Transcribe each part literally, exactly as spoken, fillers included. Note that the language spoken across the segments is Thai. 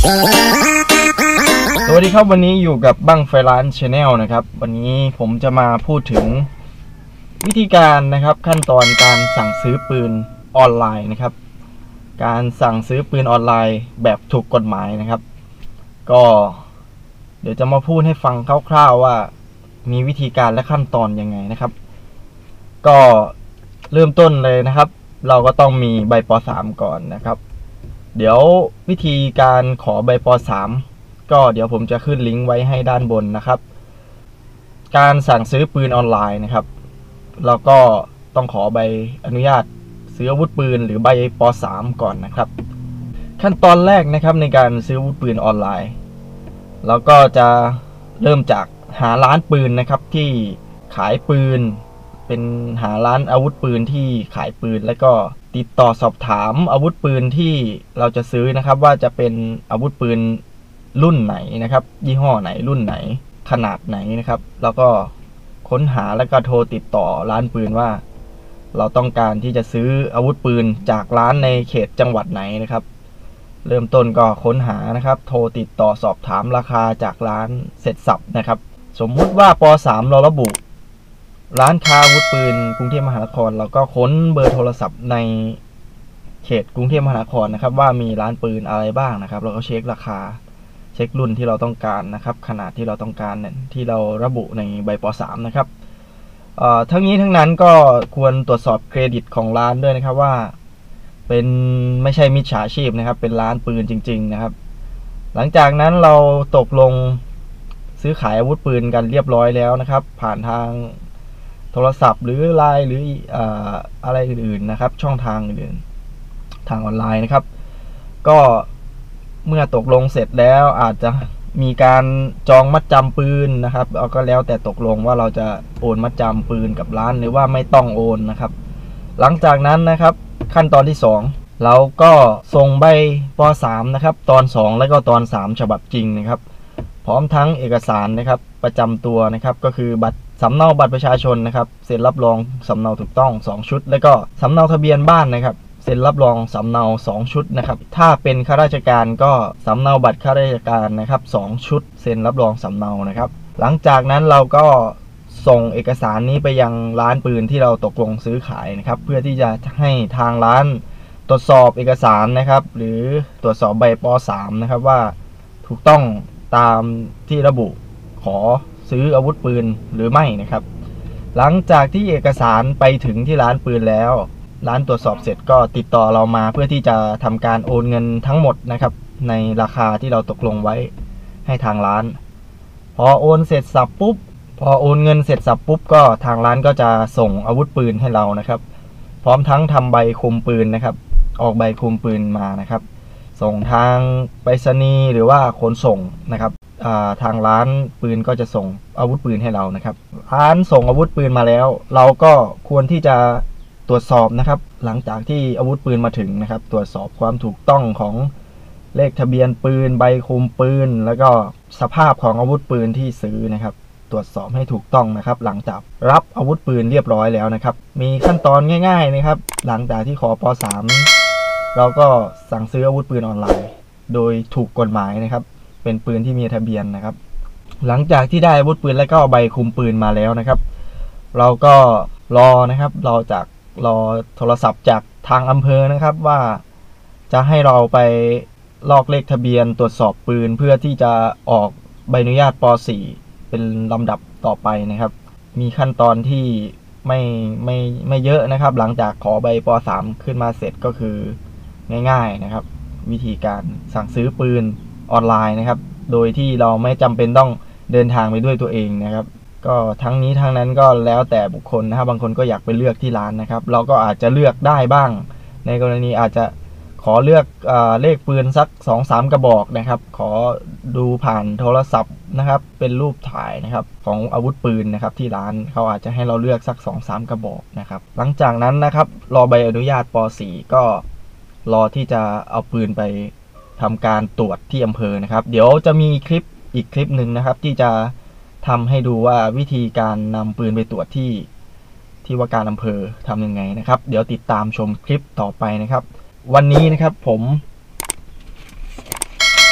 สวัสดีครับวันนี้อยู่กับบั้งไฟล้าน Channel นะครับวันนี้ผมจะมาพูดถึงวิธีการนะครับขั้นตอนการสั่งซื้อปืนออนไลน์นะครับการสั่งซื้อปืนออนไลน์แบบถูกกฎหมายนะครับก็เดี๋ยวจะมาพูดให้ฟังคร่าวๆว่ามีวิธีการและขั้นตอนยังไงนะครับก็เริ่มต้นเลยนะครับเราก็ต้องมีใบป สาม ก่อนนะครับเดี๋ยววิธีการขอใบป สาม ก็เดี๋ยวผมจะขึ้นลิงก์ไว้ให้ด้านบนนะครับการสั่งซื้อปืนออนไลน์นะครับเราก็ต้องขอใบอนุญาตซื้ออาวุธปืนหรือใบป สาม ก่อนนะครับขั้นตอนแรกนะครับในการซื้ออาวุธปืนออนไลน์เราก็จะเริ่มจากหาร้านปืนนะครับที่ขายปืนเป็นหาร้านอาวุธปืนที่ขายปืนแล้วก็ติดต่อสอบถามอาวุธปืนที่เราจะซื้อนะครับว่าจะเป็นอาวุธปืนรุ่นไหนนะครับยี่ห้อไหนรุ่นไหนขนาดไหนนะครับแล้วก็ค้นหาแล้วก็โทรติดต่อร้านปืนว่าเราต้องการที่จะซื้ออาวุธปืนจากร้านในเขตจังหวัดไหนนะครับเริ่มต้นก็ค้นหานะครับโทรติดต่อสอบถามราคาจากร้านเสร็จสับนะครับสมมุติว่าป สาม เราระบุร้านค้าอาวุธปืนกรุงเทพมหานครเราก็ค้นเบอร์โทรศัพท์ในเขตกรุงเทพมหานครนะครับว่ามีร้านปืนอะไรบ้างนะครับเราก็เช็คราคาเช็ครุ่นที่เราต้องการนะครับขนาดที่เราต้องการเนี่ยที่เราระบุในใบป สาม นะครับทั้งนี้ทั้งนั้นก็ควรตรวจสอบเครดิตของร้านด้วยนะครับว่าเป็นไม่ใช่มิจฉาชีพนะครับเป็นร้านปืนจริงๆนะครับหลังจากนั้นเราตกลงซื้อขายอาวุธปืนกันเรียบร้อยแล้วนะครับผ่านทางโทรศัพท์หรือไลน์หรืออะไรอื่นๆนะครับช่องทางอื่นทางออนไลน์นะครับก็เมื่อตกลงเสร็จแล้วอาจจะมีการจองมัดจำปืนนะครับเอาก็แล้วแต่ตกลงว่าเราจะโอนมัดจำปืนกับร้านหรือว่าไม่ต้องโอนนะครับหลังจากนั้นนะครับขั้นตอนที่สองเราก็ส่งใบป สาม นะครับตอนสองและก็ตอนสามฉบับจริงนะครับพร้อมทั้งเอกสารนะครับประจำตัวนะครับก็คือบัตรสำเนาบัตรประชาชนนะครับเซ็นรับรองสำเนาถูกต้องสองชุดแล้วก็สำเนาทะเบียนบ้านนะครับเซ็นรับรองสำเนาสองชุดนะครับถ้าเป็นข้าราชการก็สำเนาบัตรข้าราชการนะครับสองชุดเซ็นรับรองสำเนานะครับหลังจากนั้นเราก็ส่งเอกสารนี้ไปยังร้านปืนที่เราตกลงซื้อขายนะครับเพื่อที่จะให้ทางร้านตรวจสอบเอกสารนะครับหรือตรวจสอบใบป สาม นะครับว่าถูกต้องตามที่ระบุขอซื้ออาวุธปืนหรือไม่นะครับหลังจากที่เอกสารไปถึงที่ร้านปืนแล้วร้านตรวจสอบเสร็จก็ติดต่อเรามาเพื่อที่จะทำการโอนเงินทั้งหมดนะครับในราคาที่เราตกลงไว้ให้ทางร้านพอโอนเสร็จสับปุ๊บพอโอนเงินเสร็จสับปุ๊บก็ทางร้านก็จะส่งอาวุธปืนให้เรานะครับพร้อมทั้งทำใบคุมปืนนะครับออกใบคุมปืนมานะครับส่งทางไปรษณีย์หรือว่าขนส่งนะครับทางร้านปืนก็จะส่งอาวุธปืนให้เรานะครับร้านส่งอาวุธปืนมาแล้วเราก็ควรที่จะตรวจสอบนะครับหลังจากที่อาวุธปืนมาถึงนะครับตรวจสอบความถูกต้องของเลขทะเบียนปืนใบคุมปืนแล้วก็สภาพของอาวุธปืนที่ซื้อนะครับตรวจสอบให้ถูกต้องนะครับหลังจากรับอาวุธปืนเรียบร้อยแล้วนะครับมีขั้นตอนง่ายๆนะครับหลังจากที่ขอป สาม เราก็สั่งซื้ออาวุธปืนออนไลน์โดยถูกกฎหมายนะครับเป็นปืนที่มีทะเบียนนะครับหลังจากที่ได้อาวุธปืนและก็ใบคุมปืนมาแล้วนะครับเราก็รอนะครับเราจากรอโทรศัพท์จากทางอำเภอนะครับว่าจะให้เราไปลอกเลขทะเบียนตรวจสอบปืนเพื่อที่จะออกใบอนุญาตป สี่ เป็นลำดับต่อไปนะครับมีขั้นตอนที่ไม่ไม่ไม่เยอะนะครับหลังจากขอใบป สาม ขึ้นมาเสร็จก็คือง่ายๆนะครับวิธีการสั่งซื้อปืนออนไลน์นะครับโดยที่เราไม่จำเป็นต้องเดินทางไปด้วยตัวเองนะครับก็ทั้งนี้ทั้งนั้นก็แล้วแต่บุคคลนะครับบางคนก็อยากไปเลือกที่ร้านนะครับเราก็อาจจะเลือกได้บ้างในกรณีอาจจะขอเลือกเอ่อเลขปืนสัก สองสาม กระบอกนะครับขอดูผ่านโทรศัพท์นะครับเป็นรูปถ่ายนะครับของอาวุธปืนนะครับที่ร้านเขาอาจจะให้เราเลือกสัก สองสาม กระบอกนะครับหลังจากนั้นนะครับรอใบอนุญาตป สี่ ก็รอที่จะเอาปืนไปทำการตรวจที่อำเภอนะครับเดี๋ยวจะมีคลิปอีกคลิปหนึ่งนะครับที่จะทำให้ดูว่าวิธีการนำปืนไปตรวจที่ที่ว่าการอำเภอทำยังไงนะครับเดี๋ยวติดตามชมคลิปต่อไปนะครับวันนี้นะครับผม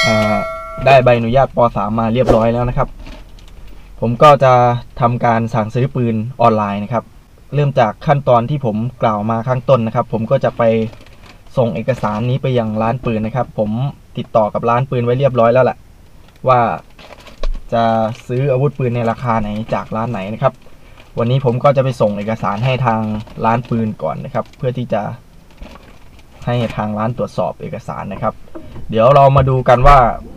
ได้ใบอนุญาตป .สาม มาเรียบร้อยแล้วนะครับผมก็จะทำการสั่งซื้อปืนออนไลน์นะครับเริ่มจากขั้นตอนที่ผมกล่าวมาข้างต้นนะครับผมก็จะไปส่งเอกสารนี้ไปยังร้านปืนนะครับผมติดต่อกับร้านปืนไว้เรียบร้อยแล้วแหละว่าจะซื้ออาวุธปืนในราคาไหนจากร้านไหนนะครับวันนี้ผมก็จะไปส่งเอกสารให้ทางร้านปืนก่อนนะครับเพื่อที่จะให้ทางร้านตรวจสอบเอกสารนะครับเดี๋ยวเรามาดูกันว่า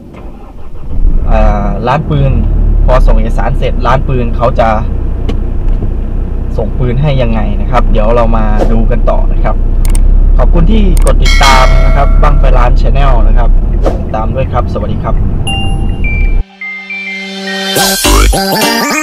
ร้านปืนพอส่งเอกสารเสร็จร้านปืนเขาจะส่งปืนให้ยังไงนะครับเดี๋ยวเรามาดูกันต่อนะครับขอบคุณที่กดติดตามนะครับบั้งไฟล้าน Channel นะครับติดตามด้วยครับสวัสดีครับ